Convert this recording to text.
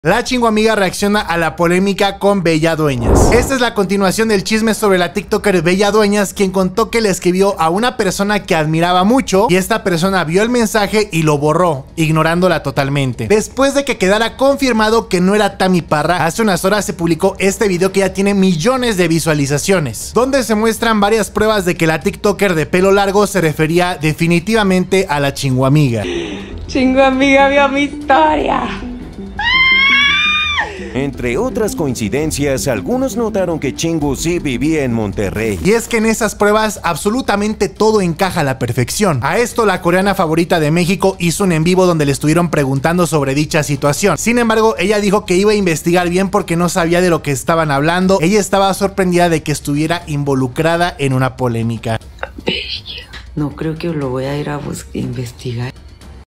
La Chinguamiga reacciona a la polémica con Bella Dueñas. Esta es la continuación del chisme sobre la TikToker Bella Dueñas, quien contó que le escribió a una persona que admiraba mucho y esta persona vio el mensaje y lo borró, ignorándola totalmente. Después de que quedara confirmado que no era Tami Parra, hace unas horas se publicó este video que ya tiene millones de visualizaciones, donde se muestran varias pruebas de que la TikToker de pelo largo se refería definitivamente a la Chinguamiga. Chinguamiga vio mi historia. Entre otras coincidencias, algunos notaron que Chingu sí vivía en Monterrey. Y es que en esas pruebas absolutamente todo encaja a la perfección. A esto la coreana favorita de México hizo un en vivo donde le estuvieron preguntando sobre dicha situación. Sin embargo, ella dijo que iba a investigar bien porque no sabía de lo que estaban hablando. Ella estaba sorprendida de que estuviera involucrada en una polémica. No creo que lo voy a ir a investigar.